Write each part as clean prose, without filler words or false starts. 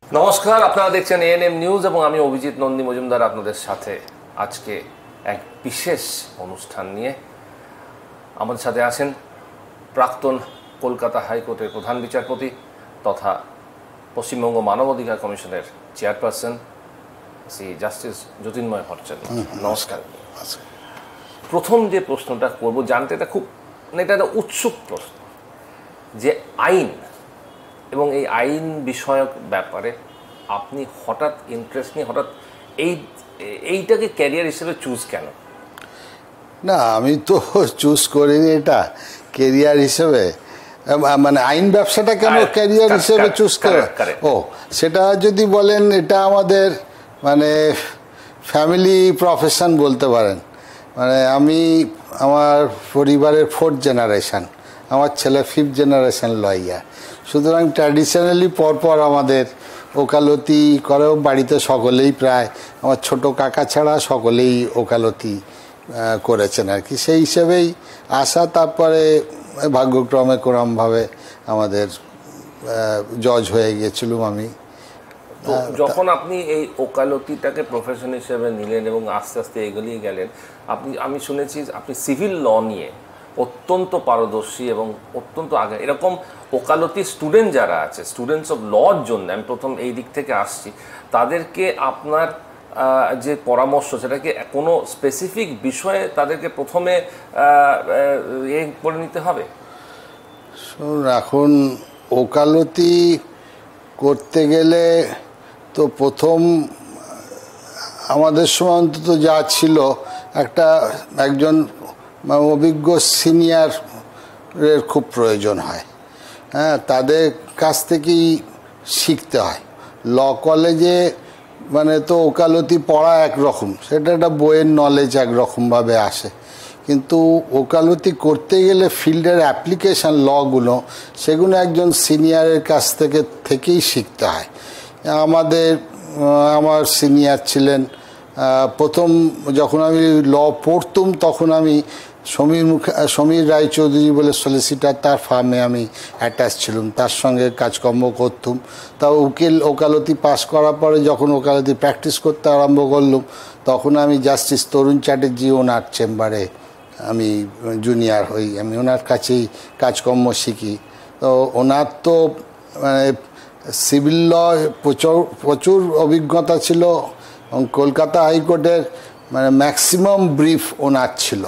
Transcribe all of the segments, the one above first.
নমস্কার, আপনারা দেখছেন এএনএম নিউজ এবং আমি অভিজিৎ নন্দী মজুমদার আপনাদের সাথে আজকে এক বিশেষ অনুষ্ঠান নিয়ে। আমাদের সাথে আছেন প্রাক্তন কলকাতা হাইকোর্টের প্রধান বিচারপতি তথা পশ্চিমবঙ্গ মানবাধিকার কমিশনের চেয়ারপারসন শ্রী জাস্টিস জ্যোতির্ময় ভট্টাচার্য। নমস্কার। প্রথম যে প্রশ্নটা করব জানতে, এটা খুব এটা একটা উৎসুক প্রশ্ন, যে আইন এবং এই আইন বিষয়ক ব্যাপারে আপনি হঠাৎ ইন্টারেস্ট নিয়ে হঠাৎ এইটাকে ক্যারিয়ার হিসেবে চুজ কেন? না, আমি তো চুজ করিনি এটা ক্যারিয়ার হিসেবে, মানে আইন ব্যবসাটা কেন ক্যারিয়ার হিসেবে চুজ করে? ও, সেটা যদি বলেন, এটা আমাদের মানে ফ্যামিলি প্রফেশন বলতে পারেন। মানে আমি আমার পরিবারের 4th জেনারেশন, আমার ছেলে 5th জেনারেশন লয়ার। সুতরাং ট্র্যাডিশনালি পরপর আমাদের ওকালতি করেও বাড়িতে সকলেই, প্রায় আমার ছোট কাকা ছাড়া সকলেই ওকালতি করেছেন আর কি। সেই হিসেবেই আসা। তারপরে ভাগ্যক্রমে কোরমভাবে আমাদের জজ হয়ে গিয়েছিলাম আমি। তো যখন আপনি এই ওকালতিটাকে প্রফেশন হিসেবে নিলেন এবং আস্তে আস্তে এগিয়ে গেলেন, আমি শুনেছি আপনি সিভিল ল নিয়ে অত্যন্ত পারদর্শী এবং অত্যন্ত আগে। এরকম ওকালতি স্টুডেন্ট যারা আছে, স্টুডেন্টস অফ লর জন্য আমি প্রথম এই দিক থেকে আসছি, তাদেরকে আপনার যে পরামর্শ, সেটাকে কোনো স্পেসিফিক বিষয়ে তাদেরকে প্রথমে করে নিতে হবে? এখন ওকালতি করতে গেলে তো প্রথম আমাদের সময় অন্তত যা ছিল, একজন অভিজ্ঞ সিনিয়রের খুব প্রয়োজন হয়। হ্যাঁ, তাদের কাছ থেকেই শিখতে হয়। ল কলেজে মানে তো ওকালতি পড়া একরকম, সেটা একটা বইয়ের নলেজ একরকমভাবে আসে, কিন্তু ওকালতি করতে গেলে ফিল্ডের অ্যাপ্লিকেশান লগুলো, সেগুলো একজন সিনিয়রের কাছ থেকেই শিখতে হয়। আমার সিনিয়র ছিলেন, প্রথম যখন আমি ল পড়তুম তখন আমি সমীর রায়চৌধুরী বলে সলিসিটার, তার ফার্মে আমি অ্যাটাচ ছিলাম, তার সঙ্গে কাজকর্ম করতুম। তা ওকালতি পাস করার পরে যখন ওকালতি প্র্যাকটিস করতে আরম্ভ করলাম, তখন আমি জাস্টিস তরুণ চ্যাটার্জি ওনার চেম্বারে আমি জুনিয়র হই। আমি ওনার কাছেই কাজকর্ম শিখি। তো ওনার তো মানে সিভিল ল প্রচুর অভিজ্ঞতা ছিল এবং কলকাতা হাইকোর্টের মানে ম্যাক্সিমাম ব্রিফ ওনার ছিল।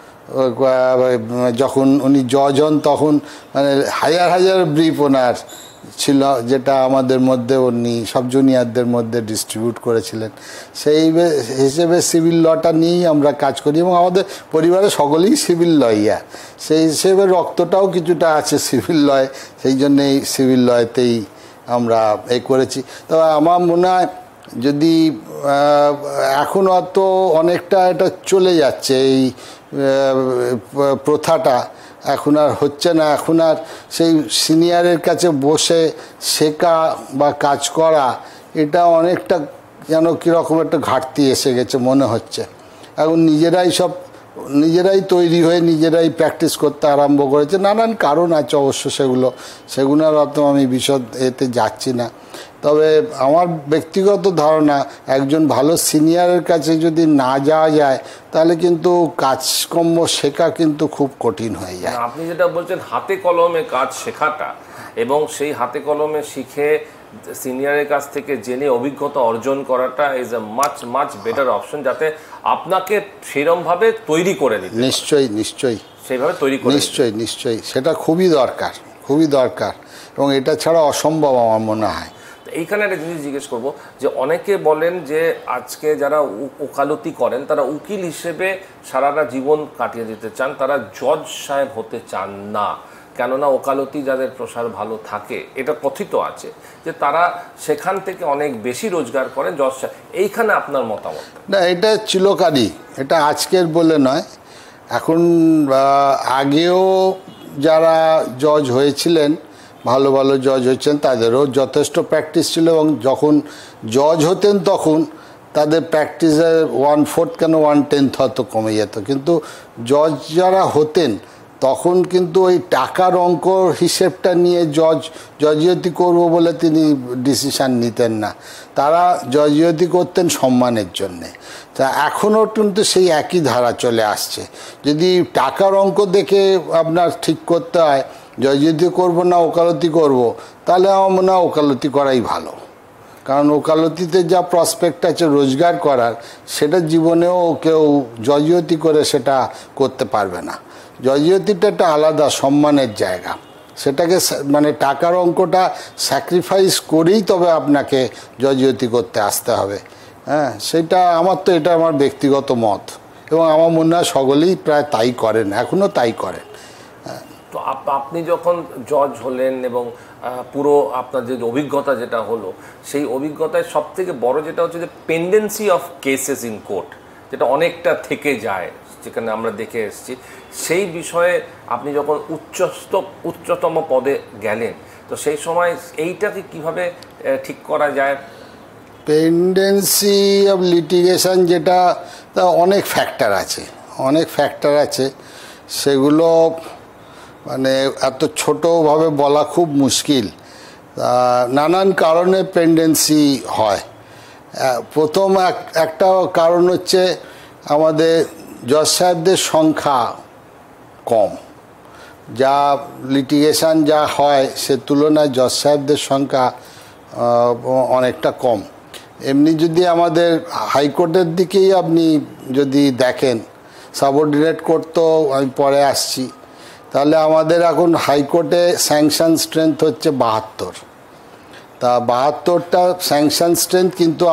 যখন উনি জজ হন তখন মানে হাজার ব্রিফ ওনার ছিল, যেটা আমাদের মধ্যে উনি সব জুনিয়রদের মধ্যে ডিস্ট্রিবিউট করেছিলেন। সেই হিসেবে সিভিল লটা নিয়েই আমরা কাজ করি এবং আমাদের পরিবারে সকলেই সিভিল লয়ার। সেই হিসেবে রক্তটাও কিছুটা আছে সিভিল লয়, সেই জন্যেই সিভিল লয়তেই আমরা করেছি। তবে আমার মনে হয় যদি এখন হয়তো অনেকটা এটা চলে যাচ্ছে, এই প্রথাটা এখন আর হচ্ছে না। এখন আর সেই সিনিয়রের কাছে বসে শেখা বা কাজ করা, এটা অনেকটা যেন কীরকম একটা ঘাটতি এসে গেছে মনে হচ্ছে। এখন নিজেরাই তৈরি হয়ে নিজেরাই প্র্যাকটিস করতে আরম্ভ করেছে। নানান কারণ আছে অবশ্য, সেগুলোর অত আমি বিশদ এতে যাচ্ছি না। তবে আমার ব্যক্তিগত ধারণা, একজন ভালো সিনিয়রের কাছে যদি না যাওয়া যায়, তাহলে কিন্তু কাজকর্ম শেখা কিন্তু খুব কঠিন হয়ে যায়। আপনি যেটা বলছেন হাতে কলমে কাজ শেখাটা, এবং সেই হাতে কলমে শিখে সিনিয়রের কাছ থেকে জেনে অভিজ্ঞতা অর্জন করাটা is a much better option, যাতে আপনাকে সেরমভাবে তৈরি করে নিতে। নিশ্চয়ই সেইভাবে তৈরি করে নিশ্চয়ই সেটা খুবই দরকার এবং এটা ছাড়া অসম্ভব আমার মনে হয়। এইখানে একটা জিনিস জিজ্ঞেস করবো, যে অনেকে বলেন যে আজকে যারা ওকালতি করেন তারা উকিল হিসেবে সারাটা জীবন কাটিয়ে দিতে চান, তারা জজ সাহেব হতে চান না। কেননা ওকালতি যাদের প্রসার ভালো থাকে, এটা কথিত আছে যে তারা সেখান থেকে অনেক বেশি রোজগার করেন জজ সাহেব। এইখানে আপনার মতামত? না, এটা চিরকালই, এটা আজকের বলে নয়। এখন আগেও যারা জজ হয়েছিলেন, ভালো জজ হয়েছেন, তাদেরও যথেষ্ট প্র্যাকটিস ছিল এবং যখন জজ হতেন তখন তাদের প্র্যাকটিসের 1/4 কেন 1/10 হয়তো কমে যেত। কিন্তু জজ যারা হতেন তখন কিন্তু ওই টাকার অঙ্ক হিসেবটা নিয়ে জজিয়তি করব বলে তিনি ডিসিশান নিতেন না, তারা জজিয়তি করতেন সম্মানের জন্যে। তা এখনও কিন্তু সেই একই ধারা চলে আসছে। যদি টাকার অঙ্ক দেখে আপনার ঠিক করতে হয় জজিয়তি করব না ওকালতি করব, তাহলে আমার মনে হয় ওকালতি করাই ভালো, কারণ ওকালতিতে যা প্রসপেক্ট আছে রোজগার করার, সেটা জীবনেও কেউ জজিয়তি করে সেটা করতে পারবে না। জজিয়তিটা একটা আলাদা সম্মানের জায়গা, সেটাকে মানে টাকার অঙ্কটা স্যাক্রিফাইস করেই তবে আপনাকে জজিয়তি করতে আসতে হবে। হ্যাঁ, সেটা এটা আমার ব্যক্তিগত মত, এবং আমার মনে হয় সকলেই প্রায় তাই করেন, এখনও তাই করেন। তো আপনি যখন জজ হলেন এবং পুরো আপনার যে অভিজ্ঞতা যেটা হলো, সেই অভিজ্ঞতায় সব থেকে বড় যেটা হচ্ছে যে pendency of cases in court, যেটা অনেকটা থেকে যায়, যেখানে আমরা দেখে এসেছি, সেই বিষয়ে আপনি যখন উচ্চতম পদে গেলেন, তো সেই সময় এইটাকে কিভাবে ঠিক করা যায়? পেন্ডেন্সি অফ লিটিগেশন যেটা, তা অনেক ফ্যাক্টর আছে, সেগুলো মানে এত ছোটোভাবে বলা খুব মুশকিল। নানান কারণে পেন্ডেন্সি হয়। প্রথম একটা কারণ হচ্ছে আমাদের জজ সাহেবদের সংখ্যা কম, যা লিটিগেশন যা হয় সে তুলনায় জজ সাহেবদের সংখ্যা অনেকটা কম। এমনি যদি আমাদের হাইকোর্টের দিকেই আপনি যদি দেখেন, সাবঅর্ডিনেট কোর্ট তো আমি পরে আসছি, তাহলে আমাদের এখন হাইকোর্টে স্যাংশন স্ট্রেংথ হচ্ছে 72। তা 72টা স্যাংশন স্ট্রেংথ, কিন্তু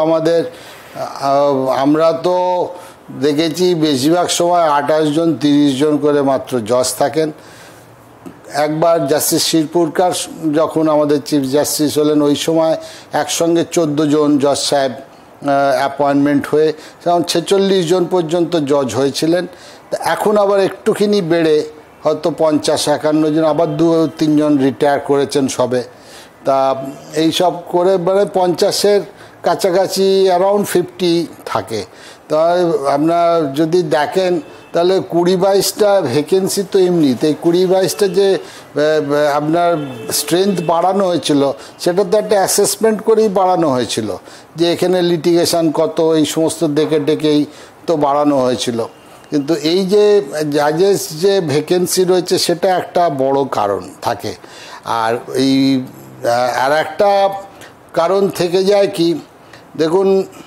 আমরা তো দেখেছি বেশিরভাগ সময় 28 জন 30 জন করে মাত্র জজ থাকেন। একবার জাস্টিস শিরপুরকার যখন আমাদের চিফ জাস্টিস হলেন, ওই সময় একসঙ্গে 14 জন জজ সাহেব অ্যাপয়েন্টমেন্ট হয়ে যেমন 46 জন পর্যন্ত জজ হয়েছিলেন। এখন আবার একটুখানি বেড়ে হয়তো 50-51 জন, আবার 2-3 জন রিটায়ার করেছেন সবে। তা এইসব করে মানে 50-এর কাছাকাছি অ্যারাউন্ড 50 থাকে। তা আপনার যদি দেখেন তাহলে 20-22টা ভ্যাকেন্সি তো এমনিতে, 20-22টা যে আপনার স্ট্রেংথ বাড়ানো হয়েছিল, সেটা তো একটা অ্যাসেসমেন্ট করেই বাড়ানো হয়েছিল, যে এখানে লিটিগেশন কত, এই সমস্ত ডেকেই তো বাড়ানো হয়েছিল। কিন্তু এই যে জাজেস যে ভ্যাকেন্সি রয়েছে, সেটা একটা বড় কারণ থাকে। আর এই আর একটা কারণ থেকে যায় কি, দেখুন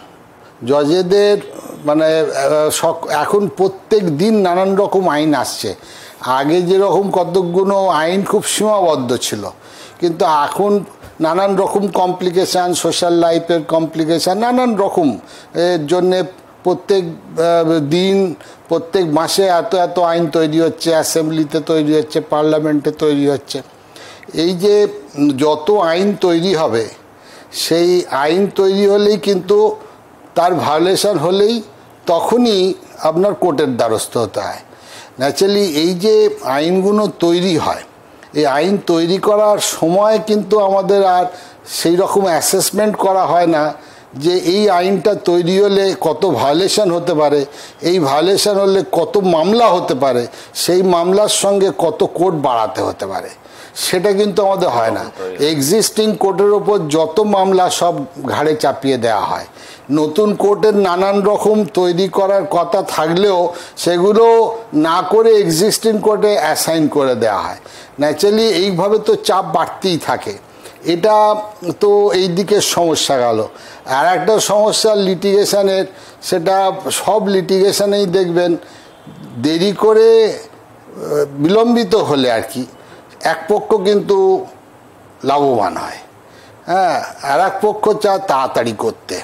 জজেদের মানে এখন প্রত্যেক দিন নানান রকম আইন আসছে। আগে যেরকম কতগুলো আইন খুব সীমাবদ্ধ ছিল, কিন্তু এখন নানান রকম কমপ্লিকেশান, সোশ্যাল লাইফের কমপ্লিকেশান, নানান রকম এর জন্যে প্রত্যেক দিন প্রত্যেক মাসে এত আইন তৈরি হচ্ছে, অ্যাসেম্বলিতে তৈরি হচ্ছে, পার্লামেন্টে তৈরি হচ্ছে। এই যে যত আইন তৈরি হবে, সেই আইন তৈরি হলেই কিন্তু তার ভায়োলেশন হলেই তখনই আপনার কোর্টের দ্বারস্থ হতে হয়। ন্যাচারালি এই যে আইনগুলো তৈরি হয়, এই আইন তৈরি করার সময় কিন্তু আমাদের আর সেই রকম অ্যাসেসমেন্ট করা হয় না যে এই আইনটা তৈরি হলে কত ভায়োলেশন হতে পারে, এই ভায়োলেশন হলে কত মামলা হতে পারে, সেই মামলার সঙ্গে কত কোর্ট বাড়াতে হতে পারে, সেটা কিন্তু আমাদের হয় না। এক্সিস্টিং কোর্টের ওপর যত মামলা সব ঘাড়ে চাপিয়ে দেওয়া হয়। নতুন কোর্টের নানান রকম তৈরি করার কথা থাকলেও সেগুলো না করে এক্সিস্টিং কোর্টে অ্যাসাইন করে দেওয়া হয়। ন্যাচারালি এইভাবে তো চাপ বাড়তেই থাকে। এটা তো এই দিকের সমস্যা গেল। আর একটা সমস্যা লিটিগেশনের, সেটা সব লিটিগেশনেই দেখবেন দেরি করে বিলম্বিত হলে আর কি এক পক্ষ কিন্তু লাভবান হয়, হ্যাঁ, আর এক পক্ষ চায় তাড়াতাড়ি করতে।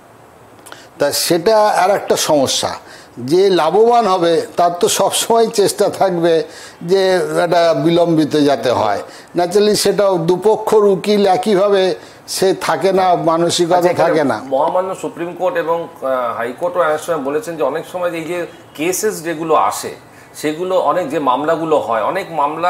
তা সেটা আর একটা সমস্যা, যে লাভবান হবে তার তো সবসময় চেষ্টা থাকবে যে এটা বিলম্বিত যাতে হয়। ন্যাচারালি সেটাও দুপক্ষর উকিল একইভাবে সে থাকে না, মানসিকতা থাকে না। মহামান্য সুপ্রিম কোর্ট এবং হাইকোর্টও অনেক সময় বলেছেন যে অনেক সময় এই যে কেসেস যেগুলো আসে, সেগুলো অনেক যে মামলাগুলো হয়, অনেক মামলা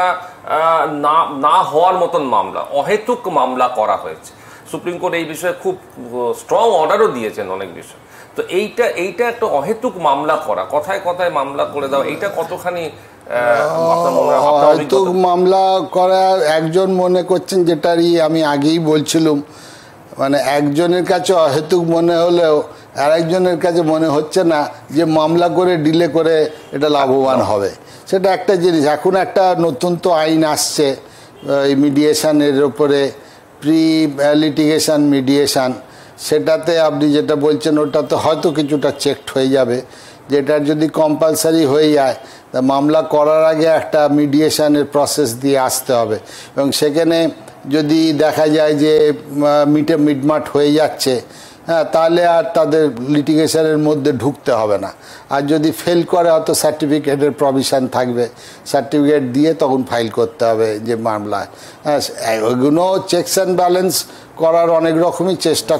না হওয়ার মতন মামলা, অহেতুক মামলা করা হয়েছে। সুপ্রিম কোর্ট এই বিষয়ে খুব স্ট্রং অর্ডারও দিয়েছেন অনেক বিষয়। তো এইটা একটা অহেতুক মামলা করা, কথায় কথায় মামলা করে দেওয়া, এইটা কতখানি অহেতুক মামলা করা একজন মনে করছেন, যেটারই আমি আগেই বলছিলাম, মানে একজনের কাছে অহেতুক মনে হলেও আরেকজনের কাছে মনে হচ্ছে না যে মামলা করে ডিলে করে এটা লাভবান হবে। সেটা একটা জিনিস। এখন একটা নতুন তো আইন আসছে এই মিডিয়েশনের উপরে, প্রি লিটিগেশন মিডিয়েশন, সেটাতে আপনি যেটা বলছেন ওটাতে হয়তো কিছুটা চেকড হয়ে যাবে, যেটার যদি কম্পালসারি হয়ে যায় তা মামলা করার আগে একটা মিডিয়েশনের প্রসেস দিয়ে আসতে হবে, এবং সেখানে যদি দেখা যায় যে মিটমাট হয়ে যাচ্ছে, হ্যাঁ, তাহলে আর তাদের লিটিগেশনের মধ্যে ঢুকতে হবে না। আর যদি ফেল করে হয়তো সার্টিফিকেটের প্রভিশন থাকবে, সার্টিফিকেট দিয়ে তখন ফাইল করতে হবে যে মামলায়। হ্যাঁ, ওইগুলো চেকস অ্যান্ড ব্যালেন্স করার অনেক রকমই চেষ্টা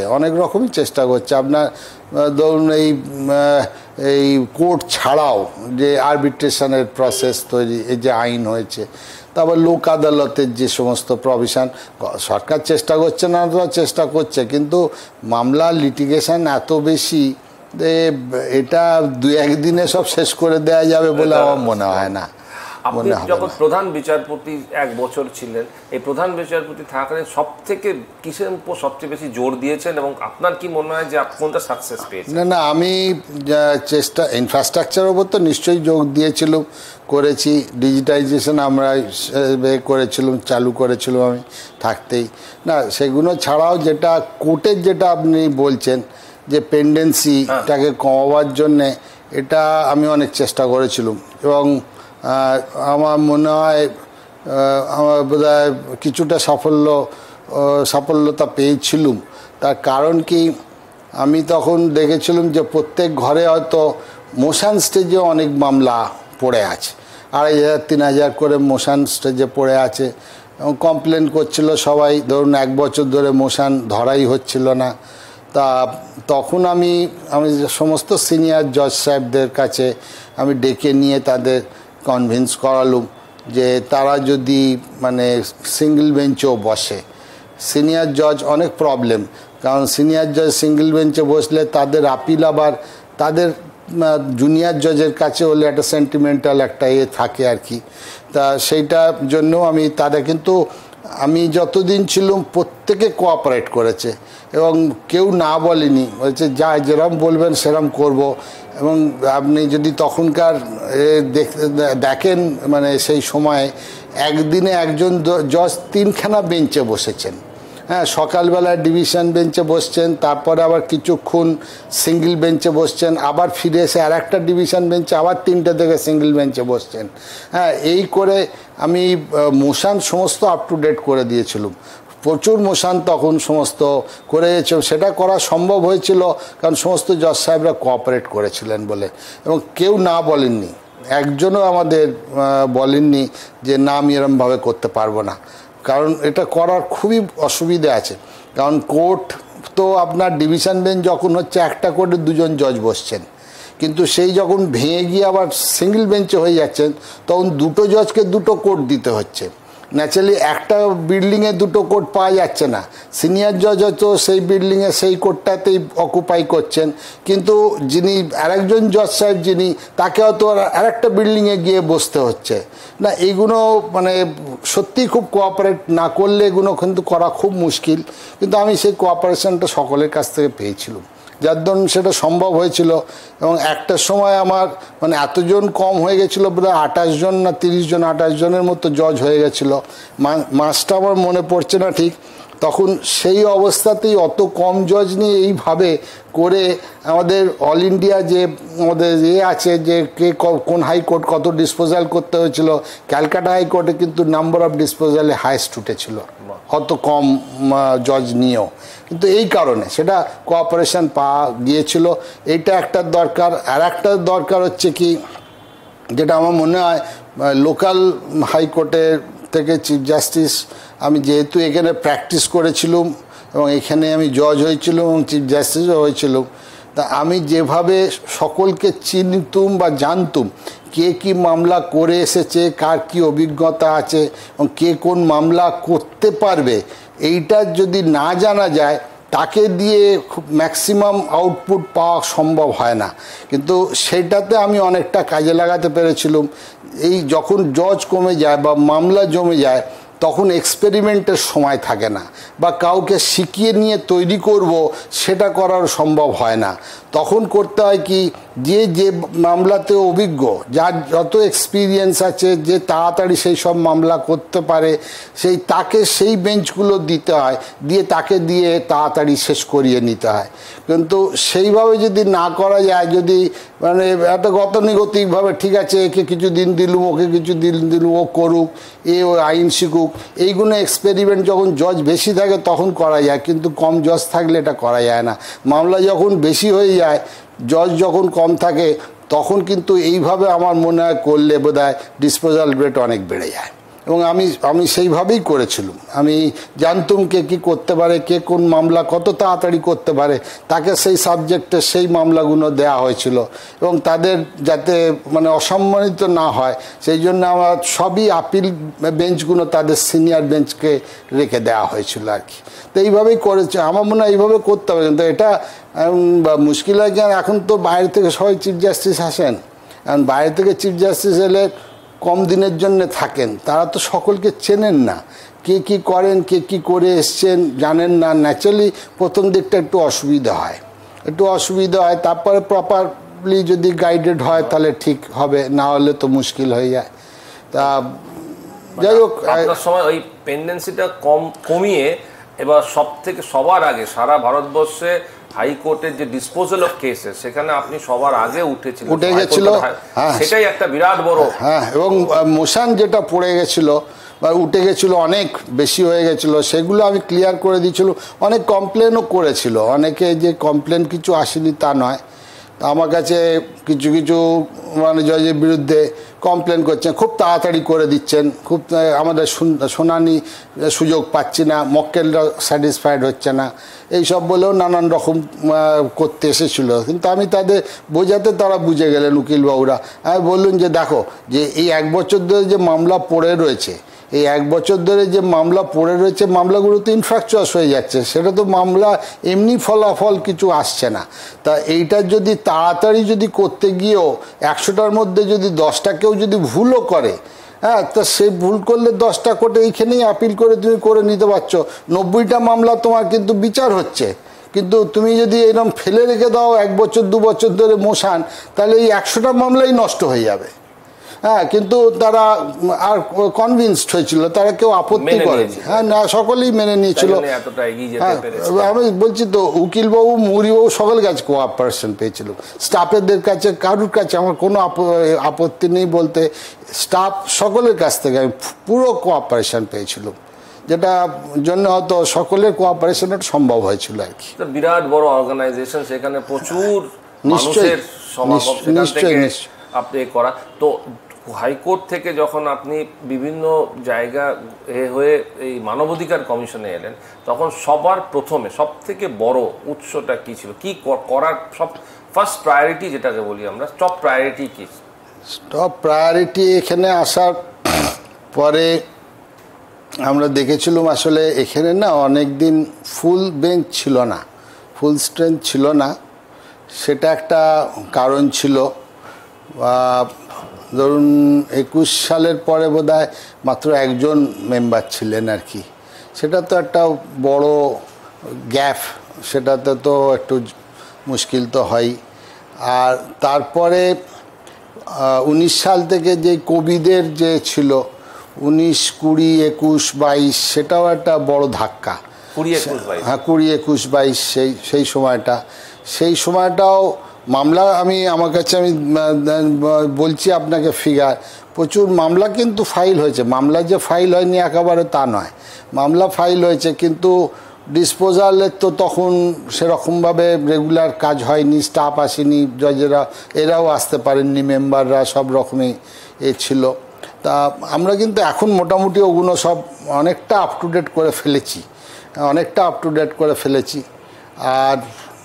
করছে। আপনার ধরুন এই কোর্ট ছাড়াও যে আরবিট্রেশনের প্রসেস তৈরি, এই যে আইন হয়েছে, তারপর লোক আদালতের যে সমস্ত প্রভিশন, সরকার চেষ্টা করছে না, চেষ্টা করছে, কিন্তু মামলা লিটিগেশন এত বেশি যে এটা দু একদিনে সব শেষ করে দেওয়া যাবে বলে আমার মনে হয় না। আপনি যখন প্রধান বিচারপতি 1 বছর ছিলেন, এই প্রধান বিচারপতি থাকাকালীন সব থেকে কিসের উপর সবচেয়ে বেশি জোর দিয়েছেন, এবং আপনার কি মনে হয় যে আপনি কোনটা সাকসেস পেয়েছেন? না, আমি ইনফ্রাস্ট্রাকচারের উপর তো নিশ্চয়ই জোর দিয়েছিলাম, করেছি। ডিজিটাইজেশন আমরা করেছিলাম, চালু করেছিলাম আমি থাকতেই। না, সেগুলো ছাড়াও যেটা কোর্টের, যেটা আপনি বলছেন যে পেন্ডেন্সিটাকে কমাবার জন্যে, এটা আমি অনেক চেষ্টা করেছিলাম, এবং আমার মনে হয় আমার বোধহয় কিছুটা সাফল্যতা পেয়েছিলাম। তার কারণ কি, আমি তখন দেখেছিলাম যে প্রত্যেক ঘরে হয়তো মোশন স্টেজে অনেক মামলা পড়ে আছে, 2,500 3,000 করে মোশন স্টেজে পড়ে আছে, এবং কমপ্লেন করছিল সবাই। ধরুন 1 বছর ধরে মোশন ধরাই হচ্ছিল না। তা তখন আমি সমস্ত সিনিয়র জজ সাহেবদের কাছে আমি ডেকে নিয়ে তাদের কনভিন্স করালুম যে তারা যদি মানে সিঙ্গেল বেঞ্চেও বসে। সিনিয়র জজ অনেক প্রবলেম, কারণ সিনিয়র জজ সিঙ্গেল বেঞ্চে বসলে তাদের আপিল আবার তাদের জুনিয়র জজের কাছে হলে একটা সেন্টিমেন্টাল একটা থাকে আর কি। তা সেইটার জন্য কিন্তু আমি যতদিন ছিলাম প্রত্যেকে কোঅপারেট করেছে, এবং কেউ না বলেনি, বলছে যা যেরকম বলবেন সেরকম করব। এবং আপনি যদি তখনকার দেখেন, মানে সেই সময় একদিনে একজন জজ 3খানা বেঞ্চে বসেছেন। হ্যাঁ, সকালবেলা ডিভিশন বেঞ্চে বসছেন, তারপরে আবার কিছুক্ষণ সিঙ্গেল বেঞ্চে বসছেন, আবার ফিরে এসে আর একটা ডিভিশন বেঞ্চে আবার 3টে থেকে সিঙ্গেল বেঞ্চে বসছেন। হ্যাঁ, এই করে আমি মোশন সমস্ত আপ টু ডেট করে দিয়েছিলাম। প্রচুর মোশন তখন সমস্ত করেছে। সেটা করা সম্ভব হয়েছিল কারণ সমস্ত জজ সাহেবরা কোঅপারেট করেছিলেন বলে, এবং কেউ না বলেননি, একজনও আমাদের বলেননি যে না আমি এরমভাবে করতে পারবো না। কারণ এটা করার খুবই অসুবিধে আছে, কারণ কোর্ট তো আপনার ডিভিশন বেঞ্চ যখন হচ্ছে একটা কোর্টে 2জন জজ বসছেন, কিন্তু সেই যখন ভেঙে গিয়ে আবার সিঙ্গেল বেঞ্চে হয়ে যাচ্ছেন তখন 2টো জজকে 2টো কোর্ট দিতে হচ্ছে। ন্যাচারালি একটা বিল্ডিংয়ে 2টো কোর্ট পাওয়া যাচ্ছে না। সিনিয়র জজ হয়তো সেই বিল্ডিংয়ে সেই কোর্টটাতেই অকুপাই করছেন, কিন্তু যিনি আরেকজন জজ সাহেব যিনি, তাকে হয়তো আরেকটা বিল্ডিংয়ে গিয়ে বসতে হচ্ছে না। এইগুলো মানে সত্যিই খুব কোঅপারেট না করলে এগুলো কিন্তু করা খুব মুশকিল, কিন্তু আমি সেই কোঅপারেশনটা সকলের কাছ থেকে পেয়েছিলাম, যার দরুন সেটা সম্ভব হয়েছিল। এবং একটা সময় আমার মানে এতজন কম হয়ে গেছিলো, বোধহয় 28 জন না 30 জন, 28 জনের মতো জজ হয়ে গেছিলো। মাসটা আমার মনে পড়ছে না ঠিক। তখন সেই অবস্থাতেই অত কম জজ নিয়ে এইভাবে করে আমাদের অল ইন্ডিয়া যে আমাদের আছে যে কে কোন হাইকোর্ট কত ডিসপোজাল করতে হয়েছিল, ক্যালকাটা হাইকোর্টে কিন্তু নাম্বার অফ ডিসপোজালে হাইয়েস্ট উঠেছিল অত কম জজ নিয়েও। কিন্তু এই কারণে সেটা কোঅপারেশন পাওয়া গিয়েছিল। এইটা একটা দরকার। আর একটা দরকার হচ্ছে কি, যেটা আমার মনে হয় লোকাল হাইকোর্টের থেকে চিফ জাস্টিস, আমি যেহেতু এখানে প্র্যাকটিস করেছিলাম এবং এখানে আমি জজ হয়েছিলাম এবং চিফ জাস্টিসও হয়েছিলাম, তা আমি যেভাবে সকলকে চিনতুম বা জানতুম কে কি মামলা করে এসেছে, কার কি অভিজ্ঞতা আছে এবং কে কোন মামলা করতে পারবে, এইটা যদি না জানা যায় তাকে দিয়ে খুব ম্যাক্সিমাম আউটপুট পাওয়া সম্ভব হয় না। কিন্তু সেটাতে আমি অনেকটা কাজে লাগাতে পেরেছিলাম। এই যখন জজ কমে যায় বা মামলা জমে যায় তখন এক্সপেরিমেন্টের সময় থাকে না, বা কাউকে শিখিয়ে নিয়ে তৈরি করব সেটা করার সম্ভব হয় না। তখন করতে হয় কি, যে মামলাতে অভিজ্ঞ, যার যত এক্সপিরিয়েন্স আছে, যে তাড়াতাড়ি সেই সব মামলা করতে পারে, তাকে সেই বেঞ্চগুলো দিতে হয়, তাকে দিয়ে তাড়াতাড়ি শেষ করিয়ে নিতে হয়। কিন্তু সেইভাবে যদি না করা যায়, যদি মানে এত গতানুগতিকভাবে ঠিক আছে একে কিছু দিন দিলুম, ওকে কিছু দিন দিলুম, ও করুক, ও আইন শিখুক, এইগুলো এক্সপেরিমেন্ট যখন জজ বেশি থাকে তখন করা যায়, কিন্তু কম জজ থাকলে এটা করা যায় না। মামলা যখন বেশি হয়ে যায়, জজ যখন কম থাকে, তখন কিন্তু এইভাবে আমার মনে হয় করলে বোধহয় ডিসপোজাল রেট অনেক বেড়ে যায়। এবং আমি সেইভাবেই করেছিলাম। আমি জানতুম কে কী করতে পারে, কে কোন মামলা কত তাড়াতাড়ি করতে পারে, তাকে সেই সাবজেক্টে সেই মামলাগুলো দেওয়া হয়েছিল, এবং তাদের যাতে মানে অসম্মানিত না হয় সেই জন্য আমার সবই আপিল বেঞ্চগুলো তাদের সিনিয়র বেঞ্চকে রেখে দেওয়া হয়েছিল আর কি। তো এইভাবেই করেছে, আমার মনে হয় এইভাবে করতে হবে। কিন্তু এটা মুশকিল হয় কেন, এখন তো বাইরে থেকে সবাই চিফ জাস্টিস আসেন, এখন বাইরে থেকে চিফ জাস্টিস এলে কম দিনের জন্য থাকেন, তারা তো সকলকে চেনেন না, কে কী করেন, কে কী করে এসছেন জানেন না। ন্যাচারালি প্রথম দিকটা একটু অসুবিধা হয়, তারপরে প্রপারলি যদি গাইডেড হয় তাহলে ঠিক হবে, না হলে তো মুশকিল হয়ে যায়। তা যাই হোক, আপনার সময় ওই পেন্ডেন্সিটা কমিয়ে এবার সবার আগে সারা ভারতবর্ষে হাইকোর্টের যে ডিসপোজাল অফ কেসেস, সেখানে আপনি সবার আগে উঠে গেছিল, সেটাই একটা বিরাট বড়। হ্যাঁ, এবং মোশন যেটা পড়ে গেছিল বা উঠে গেছিলো, অনেক বেশি হয়ে গেছিলো, সেগুলো আমি ক্লিয়ার করে দিয়েছিল। অনেক কমপ্লেনও করেছিল, অনেকে যে কমপ্লেন কিছু আসেনি তা নয়, আমার কাছে কিছু কিছু মানে জজের বিরুদ্ধে কমপ্লেন করছেন, খুব তাড়াতাড়ি করে দিচ্ছেন, খুব আমাদের শুনানি সুযোগ পাচ্ছি না, মক্কেলরা স্যাটিসফাইড হচ্ছে না, এইসব বলেও নানান রকম করতে এসেছিল। কিন্তু আমি তাদের বোঝাতে তারা বুঝে গেলেন, উকিলবাবুরা। আমি বললুন যে দেখো, যে এই 1 বছর ধরে যে মামলা পড়ে রয়েছে, এই 1 বছর ধরে যে মামলা পড়ে রয়েছে, মামলাগুলো তো ইনফ্রাকচুয়াস হয়ে যাচ্ছে, সেটা তো মামলা এমনি ফলাফল কিছু আসছে না। তা এইটার যদি তাড়াতাড়ি যদি করতে গিয়েও 100টার মধ্যে যদি 10টা কেউ যদি ভুলও করে, হ্যাঁ, তা সেই ভুল করলে 10টা কোর্টে এইখানেই আপিল করে তুমি করে নিতে পারছো, 90টা মামলা তোমার কিন্তু বিচার হচ্ছে। কিন্তু তুমি যদি এরকম ফেলে রেখে দাও 1 বছর 2 বছর ধরে মোশান, তাহলে এই 100টা মামলাই নষ্ট হয়ে যাবে। হ্যাঁ, কিন্তু তারা আর কনভিন্সড হয়েছিল, তারা কেউ আপত্তি করেনি। হ্যাঁ, না, সকলেই মেনে নিয়েছিল। আমি বলছি তো, উকিলবাবু, মুহুরিবাবু সকলের কাছে কোঅপারেশন পেয়েছিল, স্টাফেদের কাছে কারুর কাছে আমার কোনো আপত্তি নেই বলতে, স্টাফ সকলের কাছ থেকে আমি পুরো কোঅপারেশন পেয়েছিলাম, যেটা জন্য হয়তো সকলের কোঅপারেশন সম্ভব হয়েছিল আর কি। বিরাট বড় অর্গানাইজেশন, সেখানে প্রচুর মানুষের সমাগম, নিশ্চয়ই আপনি করা। তো হাইকোর্ট থেকে যখন আপনি বিভিন্ন জায়গা হয়ে এই মানবাধিকার কমিশনে এলেন, তখন সবার প্রথমে সব থেকে বড় উৎসটা কি ছিল, কি করার সব ফার্স্ট প্রায়োরিটি যেটাকে বলি আমরা, টপ প্রায়োরিটি কি? টপ প্রায়োরিটি এখানে আসার পরে আমরা দেখেছিলাম আসলে এখানে না অনেক দিন ফুল বেঞ্চ ছিল না, ফুল স্ট্রেংথ ছিল না, সেটা একটা কারণ ছিল। ধরুন 21 সালের পরে বোধহয় মাত্র 1জন মেম্বার ছিলেন আর কি, সেটা তো একটা বড় গ্যাপ, সেটাতে তো একটু মুশকিল তো হয়। আর তারপরে 19 সাল থেকে যে কোভিডের যে ছিল 19, 20, 21, 22, সেটাও একটা বড় ধাক্কা। 20, 21, 22 সেই সময়টাও মামলা আমার কাছে আমি বলছি আপনাকে ফিগার, প্রচুর মামলা কিন্তু ফাইল হয়েছে। মামলা যে ফাইল হয়নি একেবারে তা নয়, মামলা ফাইল হয়েছে, কিন্তু ডিসপোজালের তো তখন সেরকমভাবে রেগুলার কাজ হয়নি, স্টাফ আসেনি, জজেরা এরাও আসতে পারেননি, মেম্বাররা সব রকমই ছিল। তা আমরা কিন্তু এখন মোটামুটি ওগুলো সব অনেকটা আপ টু ডেট করে ফেলেছি, আর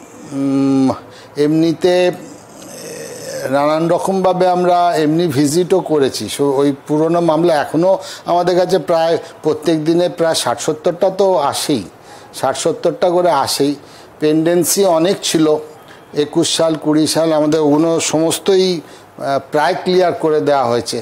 এমনিতে নানান রকমভাবে আমরা এমনি ভিজিটও করেছি। ওই পুরনো মামলা এখনও আমাদের কাছে প্রায় প্রত্যেক দিনে প্রায় 60-70টা তো আসেই, 60-70টা করে আসেই। পেন্ডেন্সি অনেক ছিল, 21 সাল 20 সাল আমাদের ওগুলো সমস্তই প্রায় ক্লিয়ার করে দেওয়া হয়েছে।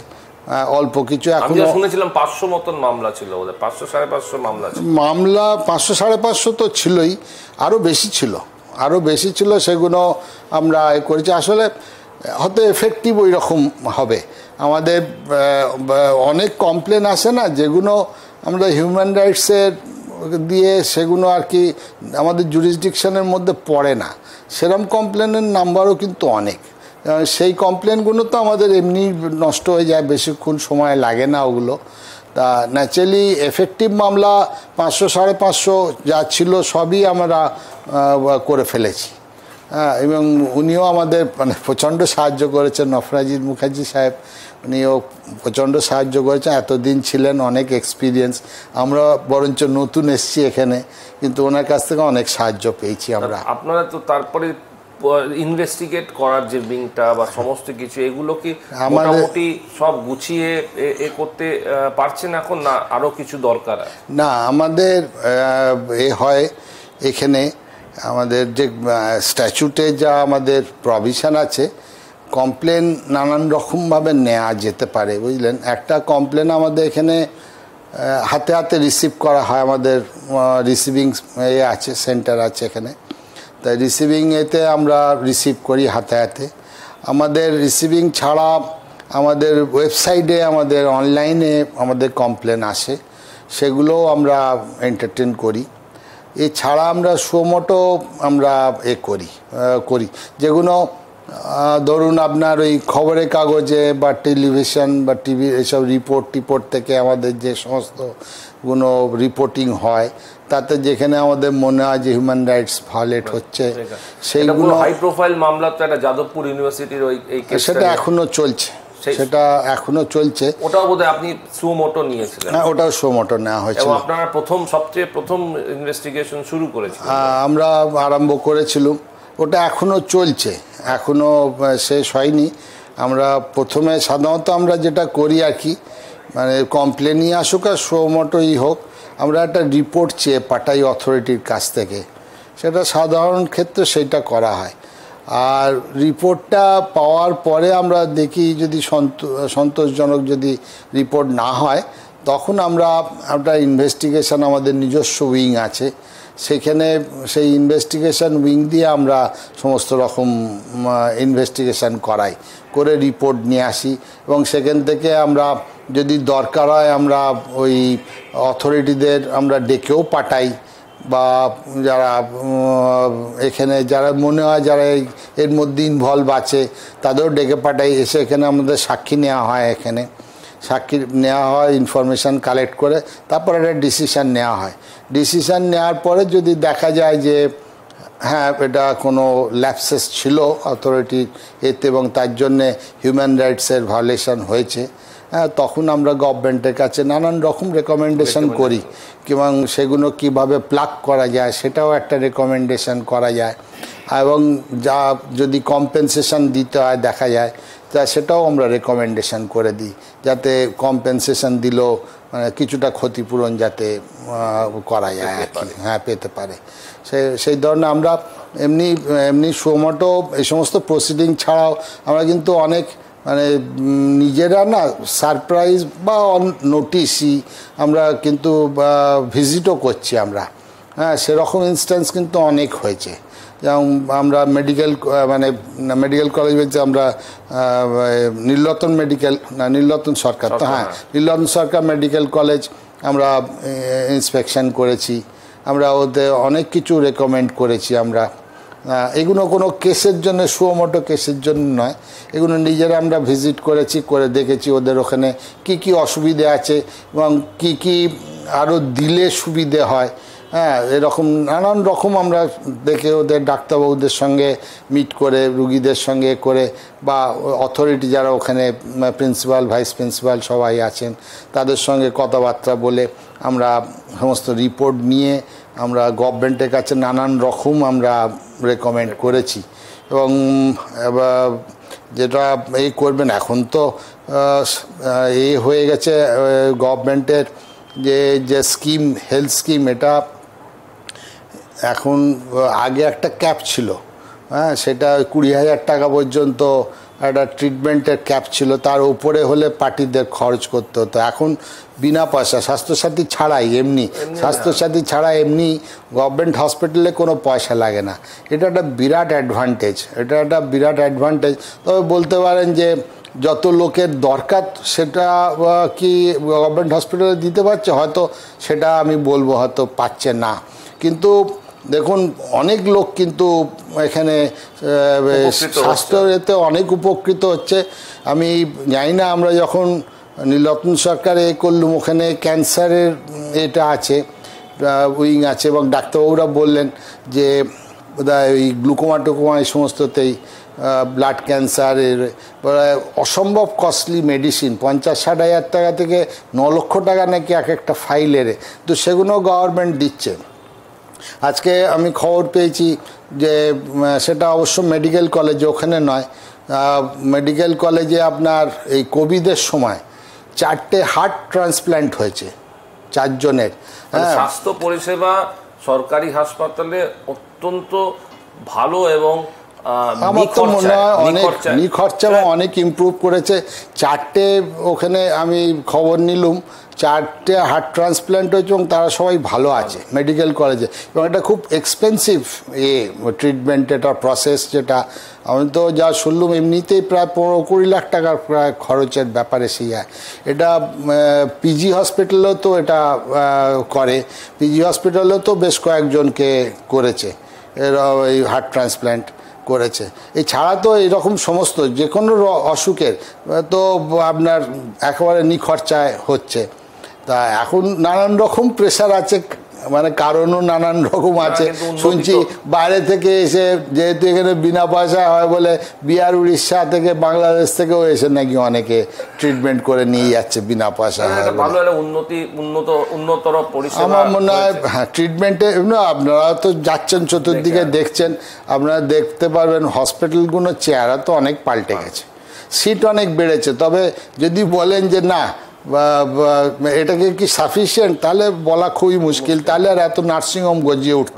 অল্প কিছু এখন শুনেছিলাম 500 মতন মামলা ছিল, 500 550 মামলা ছিল। মামলা 500 550 তো ছিলই, আরও বেশি ছিল, সেগুলো আমরা করেছি। আসলে হয়তো এফেক্টিভ ওই রকম হবে। আমাদের অনেক কমপ্লেন আসে না, যেগুলো আমরা হিউম্যান রাইটসের দিয়ে সেগুলো আর কি আমাদের জুরিসডিকশনের মধ্যে পড়ে না, সেরকম কমপ্লেনের নাম্বারও কিন্তু অনেক। সেই কমপ্লেনগুলো তো আমাদের এমনি নষ্ট হয়ে যায়, বেশিক্ষণ সময় লাগে না ওগুলো। তা ন্যাচারালি এফেক্টিভ মামলা 500 550 যা ছিল সবই আমরা করে ফেলেছি। এবং উনিও আমাদের মানে প্রচণ্ড সাহায্য করেছেন, নফরাজিৎ মুখার্জি সাহেব, উনিও প্রচণ্ড সাহায্য করেছেন। এতদিন ছিলেন, অনেক এক্সপিরিয়েন্স। আমরা বরঞ্চ নতুন এসছি এখানে, কিন্তু ওনার কাছ থেকে অনেক সাহায্য পেয়েছি আমরা। আপনারা তো তারপরে ইনভেস্টিগেট করার যে বিংটা বা সমস্ত কিছু, এগুলো কি মোটামুটি সব গুছিয়ে করতে পারছেন এখন, না আরও কিছু দরকার? না, আমাদের হয় এখানে আমাদের যে স্ট্যাচুটে যা আমাদের প্রভিশন আছে, কমপ্লেন নানান রকমভাবে নেওয়া যেতে পারে, বুঝলেন। একটা কমপ্লেন আমাদের এখানে হাতে হাতে রিসিভ করা হয়, আমাদের রিসিভিং আছে, সেন্টার আছে এখানে, তাই রিসিভিং এতে আমরা রিসিভ করি হাতে হাতে। আমাদের রিসিভিং ছাড়া আমাদের ওয়েবসাইটে, আমাদের অনলাইনে আমাদের কমপ্লেন আসে, সেগুলোও আমরা এন্টারটেন করি। এছাড়া আমরা সুমোটো আমরা করি যেগুলো ধরুন আপনার ওই খবরের কাগজে বা টেলিভিশন বা টিভি এসব রিপোর্ট থেকে আমাদের যে সমস্তগুলো রিপোর্টিং হয়, তাতে যেখানে আমাদের মনে হয় যে হিউম্যান রাইটস ভায়োলেট হচ্ছে, সেইগুলো হাই প্রোফাইল মামলা তো একটা যাদবপুর ইউনিভার্সিটির সেটা এখনো চলছে। ওটাও বোধহয় আপনি সুমোটো নিয়েছিলেন? হ্যাঁ, ওটাও সুমোটো নেওয়া হয়েছিল। আপনারা সবচেয়ে প্রথম ইনভেস্টিগেশন শুরু করেছিলেন? আমরা আরম্ভ করেছিলাম, ওটা এখনো চলছে, এখনো শেষ হয়নি। আমরা প্রথমে সাধারণত আমরা যেটা করি আর কি, মানে কমপ্লেনই আসুক আর সুমোটোই হোক, আমরা একটা রিপোর্ট চেয়ে পাঠাই অথরিটির কাছ থেকে, সেটা সাধারণ ক্ষেত্রে সেইটা করা হয়। আর রিপোর্টটা পাওয়ার পরে আমরা দেখি যদি সন্তোষজনক যদি রিপোর্ট না হয়, তখন আমরা একটা ইনভেস্টিগেশন, আমাদের নিজস্ব উইং আছে, সেখানে সেই ইনভেস্টিগেশন উইং দিয়ে আমরা সমস্ত রকম ইনভেস্টিগেশন করে রিপোর্ট নিয়ে আসি। এবং সেখান থেকে আমরা যদি দরকার হয় আমরা ওই অথরিটিদের আমরা ডেকেও পাঠাই, বা যারা এখানে যারা মনে হয় যারা এর মধ্যে ইনভলভ আছে তাদেরও ডেকে পাঠাই, এসে এখানে আমাদের সাক্ষী নেওয়া হয়, এখানে সাক্ষী নেওয়া হয়, ইনফরমেশান কালেক্ট করে তারপর একটা ডিসিশান নেওয়া হয়। ডিসিশান নেওয়ার পরে যদি দেখা যায় যে হ্যাঁ এটা কোনো ল্যাপসেস ছিল অথরিটির এতে এবং তার জন্যে হিউম্যান রাইটসের ভায়োলেশন হয়েছে, হ্যাঁ, তখন আমরা গভর্নমেন্টের কাছে নানান রকম রেকমেন্ডেশন করি, এবং সেগুলো কিভাবে প্লাগ করা যায় সেটাও একটা রেকমেন্ডেশন করা যায়। এবং যা যদি কম্পেনসেশন দিতে হয় দেখা যায়, তা সেটাও আমরা রেকমেন্ডেশন করে দিই, যাতে কম্পেনসেশন দিলেও মানে কিছুটা ক্ষতিপূরণ যাতে করা যায় আর কি, হ্যাঁ, পেতে পারে। সেই ধরনের আমরা এমনি সুমোটো এই সমস্ত প্রসিডিং ছাড়াও আমরা কিন্তু অনেক মানে নিজেরা না সারপ্রাইজ বা নোটিশই আমরা কিন্তু ভিজিটও করছি আমরা, হ্যাঁ, সেরকম ইনস্ট্যান্স কিন্তু অনেক হয়েছে। যেমন আমরা মেডিকেল কলেজ বলতে আমরা নীলরতন সরকার মেডিকেল কলেজ আমরা ইন্সপেকশন করেছি, আমরা ওদের অনেক কিছু রেকমেন্ড করেছি আমরা। এগুলো কোনো কেসের জন্য, সুমোটো কেসের জন্য নয়, এগুলো নিজেরা আমরা ভিজিট করেছি, করে দেখেছি ওদের ওখানে কি অসুবিধে আছে এবং কি আরও দিলে সুবিধে হয়, হ্যাঁ, এরকম নানান রকম আমরা দেখে ওদের ডাক্তারবাবুদের সঙ্গে মিট করে, রুগীদের সঙ্গে করে, বা অথরিটি যারা ওখানে প্রিন্সিপাল, ভাইস প্রিন্সিপাল সবাই আছেন, তাদের সঙ্গে কথাবার্তা বলে আমরা সমস্ত রিপোর্ট নিয়ে আমরা গভর্নমেন্টের কাছে নানান রকম আমরা রেকমেন্ড করেছি। এবং যেটা করবেন, এখন তো হয়ে গেছে গভর্নমেন্টের যে স্কিম, হেলথ স্কিম, এটা এখন আগে একটা ক্যাপ ছিল, হ্যাঁ, সেটা 20,000 টাকা পর্যন্ত একটা ট্রিটমেন্টের ক্যাপ ছিল, তার উপরে হলে পার্টিদের খরচ করতে হতো। এখন বিনা পয়সা স্বাস্থ্যসাথী ছাড়াই এমনি স্বাস্থ্যসাথী ছাড়া এমনি গভর্নমেন্ট হসপিটালে কোনো পয়সা লাগে না। এটা একটা বিরাট অ্যাডভান্টেজ। তবে বলতে পারেন যে যত লোকের দরকার সেটা কি গভর্নমেন্ট হসপিটালে দিতে পারছে, হয়তো সেটা আমি বলবো হয়তো পাচ্ছে না। কিন্তু দেখুন অনেক লোক কিন্তু এখানে স্বাস্থ্য এতে অনেক উপকৃত হচ্ছে। আমি জানি না, আমরা যখন নীলরত্ন সরকার করলুম ওখানে ক্যান্সারের এটা আছে, উইং আছে, এবং ডাক্তারবাবুরা বললেন যে বোধহয় ওই গ্লুকোমা টুকোমা এই সমস্ততেই ব্লাড ক্যান্সারের অসম্ভব কস্টলি মেডিসিন 50-60 হাজার টাকা থেকে 9 লক্ষ টাকা নাকি এক একটা ফাইলের, তো সেগুলো গভর্নমেন্ট দিচ্ছে। আজকে আমি খবর পেয়েছি যে সেটা অবশ্য মেডিকেল কলেজে, ওখানে নয়, মেডিকেল কলেজে আপনার এই কোভিডের সময় 4টে হার্ট ট্রান্সপ্ল্যান্ট হয়েছে 4 জনের। স্বাস্থ্য পরিষেবা সরকারি হাসপাতালে অত্যন্ত ভালো এবং আমার তো মনে হয় অনেক নিখরচা এবং অনেক ইমপ্রুভ করেছে। 4টে ওখানে আমি খবর নিলুম, 4টে হার্ট ট্রান্সপ্ল্যান্ট হয়েছে এবং তারা সবাই ভালো আছে মেডিকেল কলেজে। এবং এটা খুব এক্সপেন্সিভ ট্রিটমেন্ট, এটা প্রসেস, যেটা আমি তো যা শুনলাম এমনিতেই প্রায় 15-20 লাখ টাকার প্রায় খরচের ব্যাপার এসে যায়। এটা পিজি হসপিটালেও তো এটা করে, পিজি হসপিটালেও তো বেশ কয়েকজনকে করেছে এরা এই হার্ট ট্রান্সপ্ল্যান্ট করেছে। এছাড়া তো এরকম সমস্ত যে কোনো অসুখের তো আপনার একেবারে নিখরচায় হচ্ছে। তা এখন নানান রকম প্রেশার আছে, মানে কারণও নানান রকম আছে। শুনছি বাইরে থেকে এসে, যেহেতু এখানে বিনা পয়সায় হয় বলে বিহার উড়িষ্যা থেকে বাংলাদেশ থেকেও এসে নাকি অনেকে ট্রিটমেন্ট করে নিয়ে যাচ্ছে বিনা পয়সায়। আমার মনে হয় হ্যাঁ, ট্রিটমেন্টে আপনারা তো যাচ্ছেন চতুর্দিকে দেখছেন, আপনারা দেখতে পারবেন হসপিটালগুলোর চেহারা তো অনেক পাল্টে গেছে, সিট অনেক বেড়েছে। তবে যদি বলেন যে না এটাকে কি সাফিসিয়েন্ট, তাহলে বলা খুবই মুশকিল। তাহলে আর এত নার্সিংহোম গজিয়ে উঠতো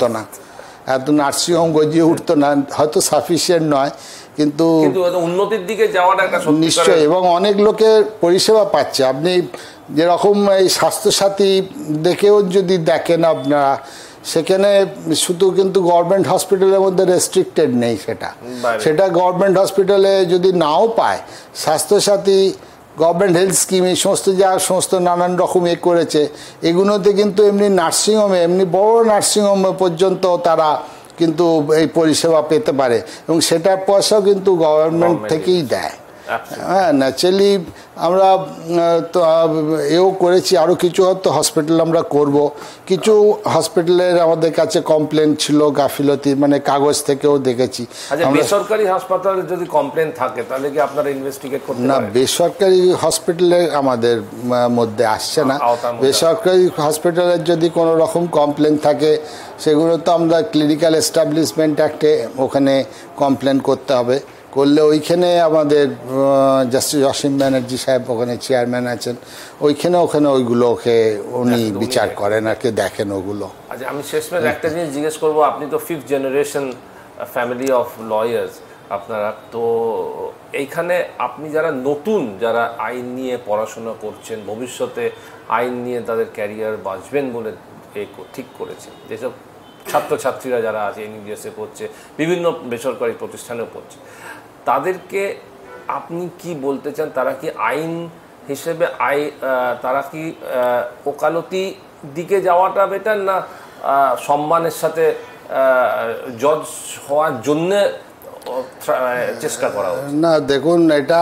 না, হয়তো সাফিসিয়েন্ট নয়, কিন্তু উন্নতির দিকে যাওয়াটা একটা নিশ্চয়ই। এবং অনেক লোকের পরিষেবা পাচ্ছে। আপনি যেরকম এই স্বাস্থ্যসাথী দেখেও যদি দেখেন আপনারা, সেখানে শুধু কিন্তু গভর্নমেন্ট হসপিটালের মধ্যে রেস্ট্রিক্টেড নেই, সেটা গভর্নমেন্ট হসপিটালে যদি নাও পায়, স্বাস্থ্যসাথী গভর্নমেন্ট হেলথ স্কিম এই সমস্ত নানান রকম করেছে, এগুলোতে কিন্তু এমনি নার্সিংহোমে, এমনি বড় নার্সিংহোমে পর্যন্ত তারা কিন্তু এই পরিষেবা পেতে পারে, এবং সেটার পয়সাও কিন্তু গভর্নমেন্ট থেকেই দেয়। হ্যাঁ, ন্যাচারালি আমরা তো এও করেছি, আরও কিছু হয়তো হসপিটাল আমরা করব। কিছু হসপিটালের আমাদের কাছে কমপ্লেন ছিল গাফিলতি, মানে কাগজ থেকেও দেখেছি। বেসরকারি হাসপাতালে যদি কমপ্লেন থাকে তাহলে কি আপনারা ইনভেস্টিগেট করতে পারেন? না, বেসরকারি হসপিটালে আমাদের মধ্যে আসছে না। বেসরকারি হসপিটালের যদি কোনো রকম কমপ্লেন থাকে, সেগুলো তো আমরা ক্লিনিক্যাল এস্টাবলিশমেন্ট অ্যাক্টে ওখানে কমপ্লেন করতে হবে। করলে ওইখানে আমাদের জাস্টিস অসীম ব্যানার্জি সাহেব ওখানে চেয়ারম্যান আছেন, ওখানে ওইগুলোকে উনি বিচার করেন আর কি, দেখেন ওগুলো। আচ্ছা, আমি শেষমেশ একটা জিনিস জিজ্ঞেস করবো, আপনি তো 5th generation family of lawyers আপনারা, তো এইখানে আপনি যারা আইন নিয়ে পড়াশোনা করছেন, ভবিষ্যতে আইন নিয়ে তাদের ক্যারিয়ার বাঁচবেন বলে ঠিক করেছেন, যেসব ছাত্রছাত্রীরা যারা আছে এনইউএসএ পড়ছে, বিভিন্ন বেসরকারি প্রতিষ্ঠানেও পড়ছে, তাদেরকে আপনি কি বলতে চান? তারা কি আইন হিসেবে তারা কি ওকালতি দিকে যাওয়াটা বেটার, না সম্মানের সাথে জজ হওয়ার জন্য চেষ্টা করা উচিত? না, দেখুন, এটা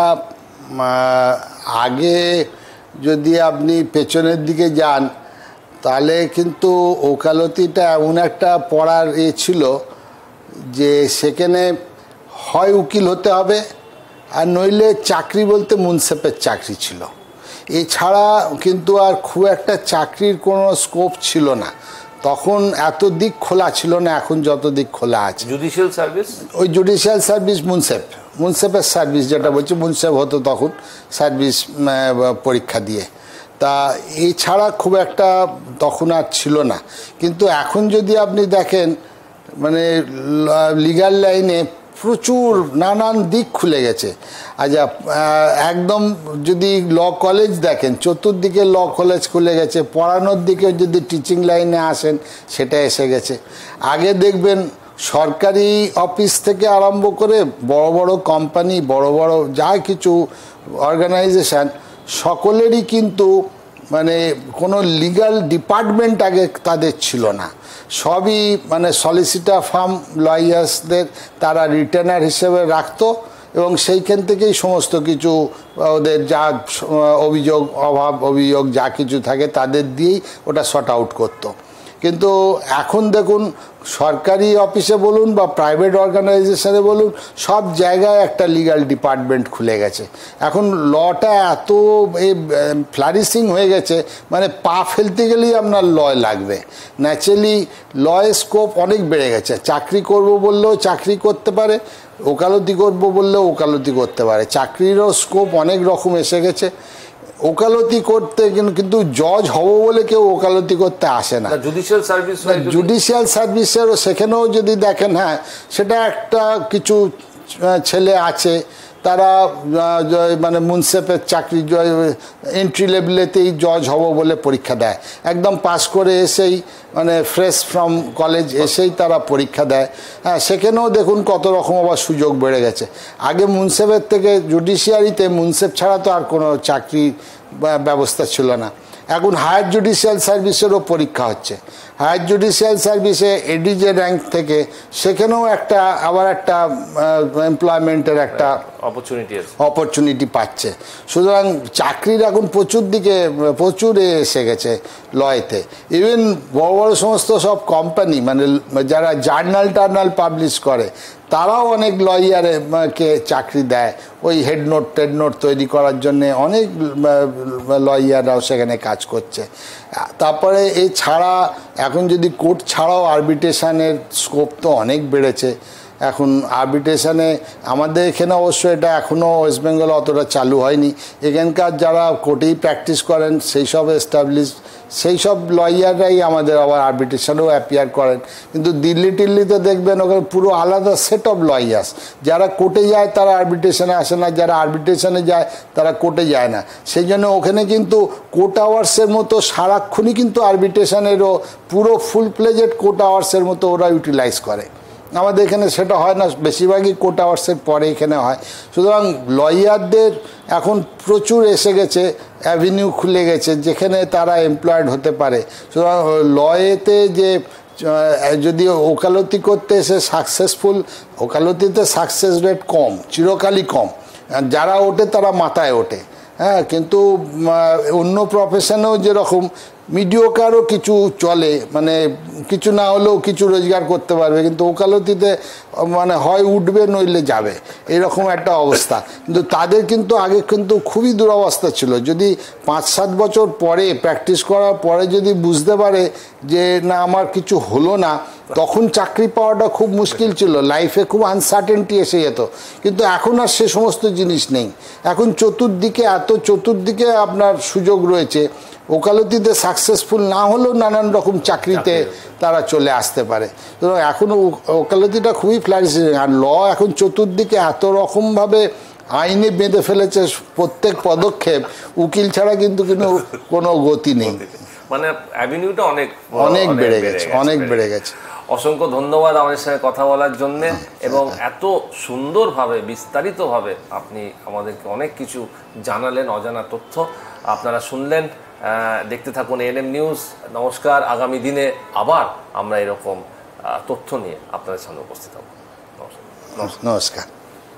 আগে যদি আপনি পেছনের দিকে যান, তাহলে কিন্তু ওকালতিটা এমন একটা পড়ার ছিল যে সেখানে হয় উকিল হতে হবে, আর নইলে চাকরি বলতে মুন্সেফের চাকরি ছিল। এছাড়া কিন্তু আর খুব একটা চাকরির কোনো স্কোপ ছিল না। তখন এত দিক খোলা ছিল না, এখন যত দিক খোলা আছে। জুডিশিয়াল সার্ভিস, ওই জুডিশিয়াল সার্ভিস মুন্সেফের সার্ভিস যেটা বলছি, মুন্সেফ হতো তখন সার্ভিস পরীক্ষা দিয়ে। তা এছাড়া খুব একটা তখন আর ছিল না। কিন্তু এখন যদি আপনি দেখেন, মানে লিগ্যাল লাইনে প্রচুর নানান দিক খুলে গেছে। আচ্ছা, একদম যদি ল কলেজ দেখেন, চতুর্দিকে ল কলেজ খুলে গেছে। পড়ানোর দিকে যদি টিচিং লাইনে আসেন, সেটা এসে গেছে। আগে দেখবেন সরকারি অফিস থেকে আরম্ভ করে বড় বড় কোম্পানি, বড় বড় যা কিছু অর্গানাইজেশান, সকলেরই কিন্তু মানে কোনো লিগ্যাল ডিপার্টমেন্ট আগে তাদের ছিল না। সবই মানে সলিসিটার ফার্ম, লয়ার্সদের তারা রিটেনার হিসেবে রাখতো এবং সেইখান থেকেই সমস্ত কিছু ওদের যা অভিযোগ, অভিযোগ যা কিছু থাকে তাদের দিয়েই ওটা শর্ট আউট করতো। কিন্তু এখন দেখুন সরকারি অফিসে বলুন বা প্রাইভেট অর্গানাইজেশনে বলুন, সব জায়গায় একটা লিগ্যাল ডিপার্টমেন্ট খুলে গেছে। এখন লটা এত ফ্লারিশিং হয়ে গেছে, মানে পা ফেলতে গেলেই আপনার লয় লাগবে। ন্যাচারালি লয়ের স্কোপ অনেক বেড়ে গেছে। চাকরি করব বললেও চাকরি করতে পারে, ওকালতি করব বললেও ওকালতি করতে পারে। চাকরিরও স্কোপ অনেক রকম এসে গেছে। ওকালতি করতে কিন্তু জজ হব বলে কেউ ওকালতি করতে আসে না। জুডিশিয়াল সার্ভিসেরও সেখানেও যদি দেখেন, হ্যাঁ সেটা একটা কিছু ছেলে আছে তারা মানে মুন্সেফের চাকরি এন্ট্রি লেভেলেতেই জজ হব বলে পরীক্ষা দেয়, একদম পাস করে এসেই মানে ফ্রেশ ফ্রম কলেজ এসেই তারা পরীক্ষা দেয়। হ্যাঁ, সেখানেও দেখুন কত রকম আবার সুযোগ বেড়ে গেছে। আগে মুন্সেফের থেকে জুডিশিয়ারিতে মুন্সেফ ছাড়া তো আর কোনো চাকরি ব্যবস্থা ছিল না। এখন হায়ার জুডিশিয়াল সার্ভিসেরও পরীক্ষা হচ্ছে। হায়ার জুডিশিয়াল সার্ভিসে এডিজে র্যাঙ্ক থেকে সেখানেও একটা আবার একটা এমপ্লয়মেন্টের একটা অপরচুনিটি পাচ্ছে। সুতরাং চাকরির এখন প্রচুর এসে গেছে লয়েতে। ইভেন বড় বড় সমস্ত সব কোম্পানি মানে যারা জার্নাল পাবলিশ করে তারাও অনেক লয়ারকে চাকরি দেয়, ওই হেডনোট তৈরি করার জন্যে অনেক লয়াররাও সেখানে কাজ করছে। তারপরে এছাড়া এখন যদি কোর্ট ছাড়াও আরবিট্রেশনের স্কোপ তো অনেক বেড়েছে। এখন আরবিট্রেশনে আমাদের এখানে অবশ্য এটা এখনও ওয়েস্ট বেঙ্গলে অতটা চালু হয়নি। এখানকার যারা কোর্টেই প্র্যাকটিস করেন সেই সব লয়াররাই আমাদের আবার আরবিট্রেশনেও অ্যাপিয়ার করেন। কিন্তু দিল্লিতে দেখবেন ওখানে পুরো আলাদা সেট অফ লয়ার্স। যারা কোর্টে যায় তারা আরবিট্রেশনে আসে না, যারা আরবিট্রেশনে যায় তারা কোর্টে যায় না। সেই জন্য ওখানে কিন্তু কোর্ট আওয়ার্সের মতো সারাক্ষণই কিন্তু আরবিট্রেশনেরও পুরো ফুল প্লেজেড কোর্ট আওয়ার্সের মতো ওরা ইউটিলাইজ করে। আমাদের এখানে সেটা হয় না, বেশিরভাগই কোর্ট আওয়ার্সের পরে এখানে হয়। সুতরাং লয়ারদের এখন প্রচুর এসে গেছে, অ্যাভিনিউ খুলে গেছে যেখানে তারা এমপ্লয়েড হতে পারে। সুতরাং লয়েতে যে যদি ওকালতি করতে এসে সাকসেসফুল, ওকালতিতে সাকসেস রেট কম, চিরকালই কম। যারা ওঠে তারা মাথায় ওঠে। হ্যাঁ, কিন্তু অন্য প্রফেশনেও যেরকম মিডিওকারও কিছু চলে, মানে কিছু না হলেও কিছু রোজগার করতে পারবে, কিন্তু ওকালতিতে মানে হয় উঠবে নইলে যাবে, এরকম একটা অবস্থা। কিন্তু তাদের কিন্তু আগে কিন্তু খুবই দুরবস্থা ছিল। যদি 5-7 বছর পরে প্র্যাকটিস করার পরে যদি বুঝতে পারে যে না আমার কিছু হলো না, তখন চাকরি পাওয়াটা খুব মুশকিল ছিল, লাইফে খুব আনসার্টেনটি এসে যেত। কিন্তু এখন আর সে সমস্ত জিনিস নেই। এখন চতুর্দিকে আপনার সুযোগ রয়েছে। ওকালতিতে সাকসেসফুল না হলেও নানান রকম চাকরিতে তারা চলে আসতে পারে। তো এখন ওকালতিটা খুবই ফ্লারিশিং। আর ল এখন চতুর্দিকে এত রকমভাবে আইনে বেঁধে ফেলেছে, প্রত্যেক পদক্ষেপ উকিল ছাড়া কিন্তু কোনো গতি নেই। মানে অ্যাভিনিউটা অনেক বেড়ে গেছে। অসংখ্য ধন্যবাদ আমাদের সঙ্গে কথা বলার জন্য, এবং এত সুন্দরভাবে বিস্তারিতভাবে আপনি আমাদেরকে অনেক কিছু জানালেন, অজানা তথ্য আপনারা শুনলেন। দেখতে থাকুন এএনএম নিউজ। নমস্কার। আগামী দিনে আবার আমরা এরকম তথ্য নিয়ে আপনাদের সামনে উপস্থিত হব। নমস্কার।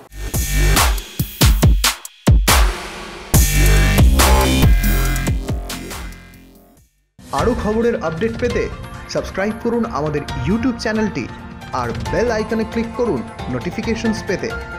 আরও খবরের আপডেট পেতে সাবস্ক্রাইব করুন আমাদের ইউটিউব চ্যানেলটি আর বেল আইকনে ক্লিক করুন নোটিফিকেশনস পেতে।